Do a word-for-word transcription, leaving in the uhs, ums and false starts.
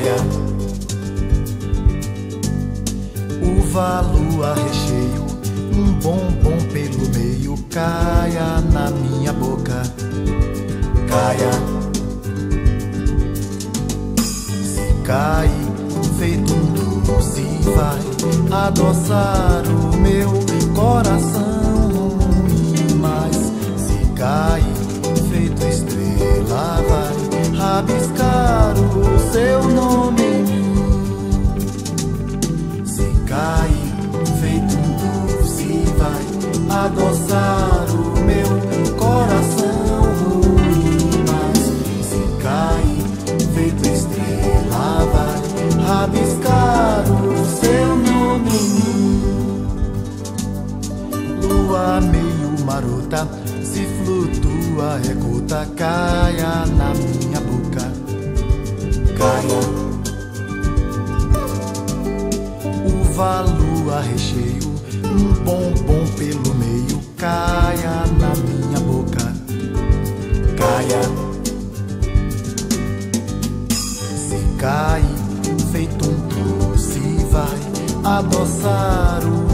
caia. Uva, lua, recheio, um bombom pelo meio, caia na minha boca, caia. Se cai, feito um doce, vai adoçar o meu coração ruim. Mas se cai, feito estrela, vai rabiscar o seu nome em mim. Se cai, feito um doce, vai adoçar o meu coração ruim. Mas se cai, feito estrela, vai rabiscar o seu nome em mim. Lua meio marota, se flutua, é gota, caia na minha boca, caia. Uva, lua, recheio, um bombom pelo meio, caia na minha boca, caia. Se cai, feito um doce, vai adoçar o